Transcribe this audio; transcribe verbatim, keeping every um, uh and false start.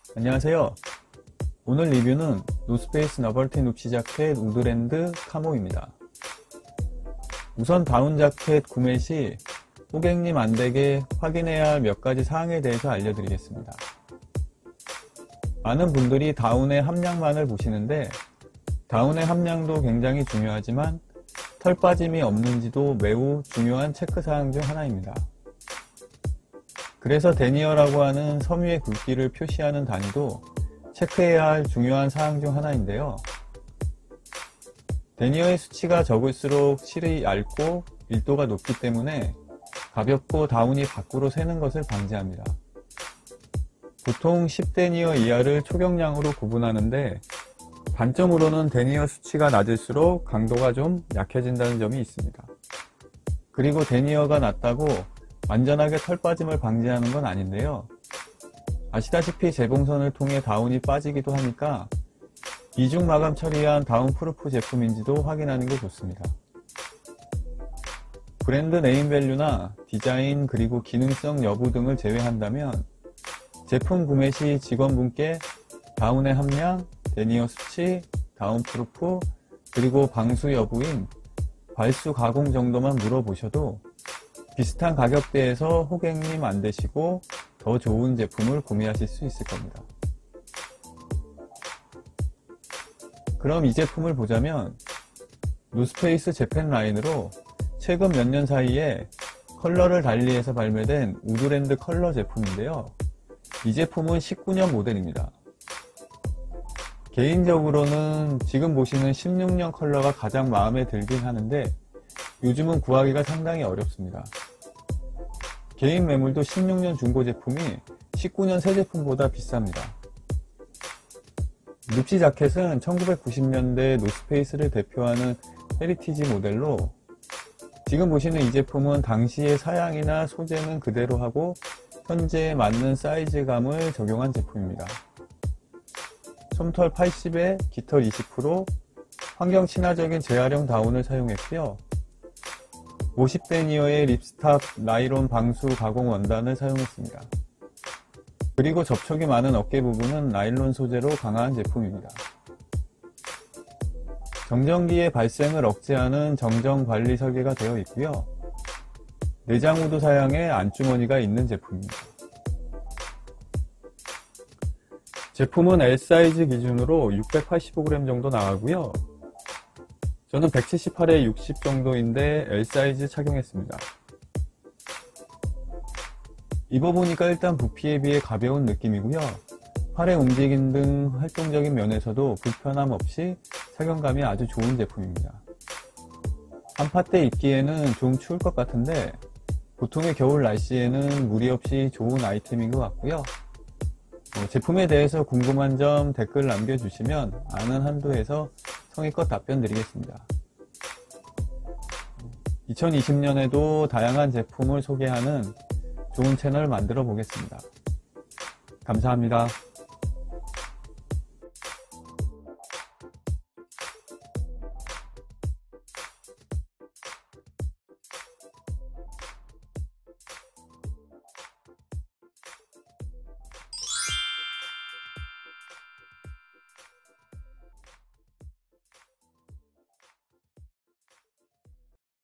안녕하세요. 오늘 리뷰는 노스페이스 너벌티 눕시 자켓 우드랜드 카모입니다. 우선 다운 자켓 구매 시 호객님 안되게 확인해야 할 몇 가지 사항에 대해서 알려드리겠습니다. 많은 분들이 다운의 함량만을 보시는데 다운의 함량도 굉장히 중요하지만 털 빠짐이 없는지도 매우 중요한 체크사항 중 하나입니다. 그래서 데니어라고 하는 섬유의 굵기를 표시하는 단위도 체크해야 할 중요한 사항 중 하나인데요. 데니어의 수치가 적을수록 실이 얇고 밀도가 높기 때문에 가볍고 다운이 밖으로 새는 것을 방지합니다. 보통 십 데니어 이하를 초경량으로 구분하는데 단점으로는 데니어 수치가 낮을수록 강도가 좀 약해진다는 점이 있습니다. 그리고 데니어가 낮다고 완전하게 털 빠짐을 방지하는 건 아닌데요. 아시다시피 재봉선을 통해 다운이 빠지기도 하니까 이중 마감 처리한 다운 프루프 제품인지도 확인하는 게 좋습니다. 브랜드 네임밸류나 디자인 그리고 기능성 여부 등을 제외한다면 제품 구매 시 직원분께 다운의 함량, 데니어 수치, 다운 프루프, 그리고 방수 여부인 발수 가공 정도만 물어보셔도 비슷한 가격대에서 호객님 안 되시고 더 좋은 제품을 구매하실 수 있을 겁니다. 그럼 이 제품을 보자면 노스페이스 재팬 라인으로 최근 몇 년 사이에 컬러를 달리해서 발매된 우드랜드 컬러 제품인데요. 이 제품은 십구 년 모델입니다. 개인적으로는 지금 보시는 십육 년 컬러가 가장 마음에 들긴 하는데 요즘은 구하기가 상당히 어렵습니다. 개인 매물도 십육 년 중고 제품이 십구 년 새 제품보다 비쌉니다. 눕시 자켓은 천구백구십 년대 노스페이스를 대표하는 헤리티지 모델로 지금 보시는 이 제품은 당시의 사양이나 소재는 그대로 하고 현재에 맞는 사이즈감을 적용한 제품입니다. 솜털 팔십에 깃털 이십 퍼센트, 환경 친화적인 재활용 다운을 사용했고요. 오십 데니어의 립스탑 나일론 방수 가공 원단을 사용했습니다. 그리고 접촉이 많은 어깨 부분은 나일론 소재로 강화한 제품입니다. 정전기의 발생을 억제하는 정전 관리 설계가 되어 있고요. 내장 후드 사양에 안주머니가 있는 제품입니다. 제품은 엘 사이즈 기준으로 육백팔십오 그램 정도 나가고요. 저는 백칠십팔에 육십 정도인데 엘 사이즈 착용했습니다. 입어보니까 일단 부피에 비해 가벼운 느낌이고요. 팔의 움직임 등 활동적인 면에서도 불편함 없이 착용감이 아주 좋은 제품입니다. 한파 때 입기에는 좀 추울 것 같은데 보통의 겨울 날씨에는 무리 없이 좋은 아이템인 것 같고요. 어, 제품에 대해서 궁금한 점 댓글 남겨주시면 아는 한도에서 성의껏 답변 드리겠습니다. 이천이십 년에도 다양한 제품을 소개하는 좋은 채널 만들어 보겠습니다. 감사합니다.